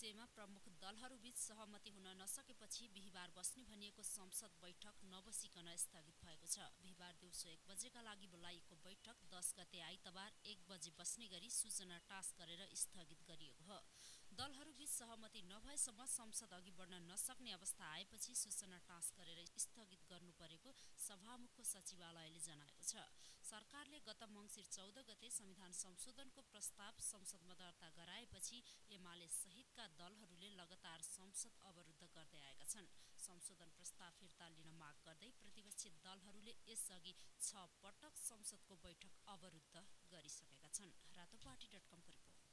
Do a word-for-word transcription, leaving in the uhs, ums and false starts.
विषयमा प्रमुख दलहरूबीच सहमति हुन नसकेपछि बिहिबार बस्ने भनिएको संसद बैठक नबसिकन स्थगित भएको छ। बिहिबार दिउँसो एक बजेका लागि बोलाइएको बैठक दस गते आइतबार एक बजे बस्ने गरी सूचना टास गरेर स्थगित गरिएको हो। दलहरूबीच सहमति नभएसम्म संसद अघि बढ्न नसक्ने अवस्था आएपछि सूचना टास गरेर स्थगित गर्नु परेको सभामुखको सचिवालयले जनाएको छ। सरकारले गत मङ्सिर चौध गते संविधान संशोधनको प्रस्ताव संसदमा दर्ता गराएपछि एमाले सहितका दलहरूले लगातार संसद अवरुद्ध गर्दै आएका छन्। संशोधन प्रस्ताव फिर्ता लिन माग गर्दै प्रतिपक्षी दलहरूले यसअघि छ पटक संसदको बैठक अवरुद्ध गरिसकेका छन्। रातोपाटी डट कमको रिपोर्ट।